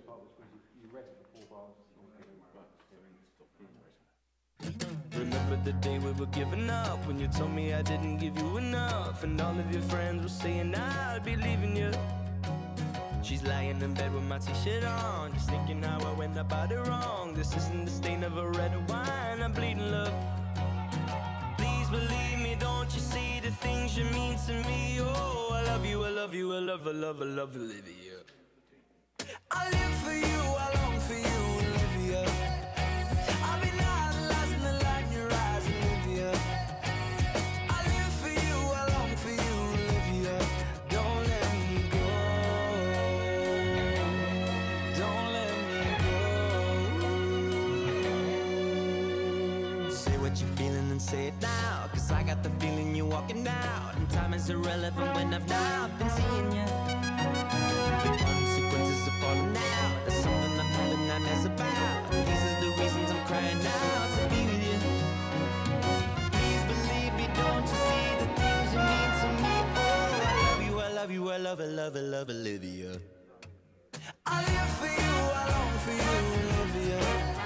Remember the day we were giving up, when you told me I didn't give you enough, and all of your friends were saying I'll be leaving you. She's lying in bed with my t-shirt on, just thinking how I went about it wrong. This isn't the stain of a red wine, I'm bleeding love. Please believe me, don't you see the things you mean to me? Oh, I love you, I love you, I love, I love, I love Olivia. I live for you, I long for you, Olivia. I've been idolizing the light in your eyes, Olivia. I live for you, I long for you, Olivia. Don't let me go. Don't let me go. Say what you're feeling and say it now, 'cause I got the feeling you're walking out, and time is irrelevant when I've not been seeing you. The consequences are falling out, there's something I've had and I mess about, and these are the reasons I'm crying out to be with you. Please believe me, don't you see the things you mean to me? Oh, I love you, I love you, I love, I love, I love Olivia. I live for you, I long for you, Olivia.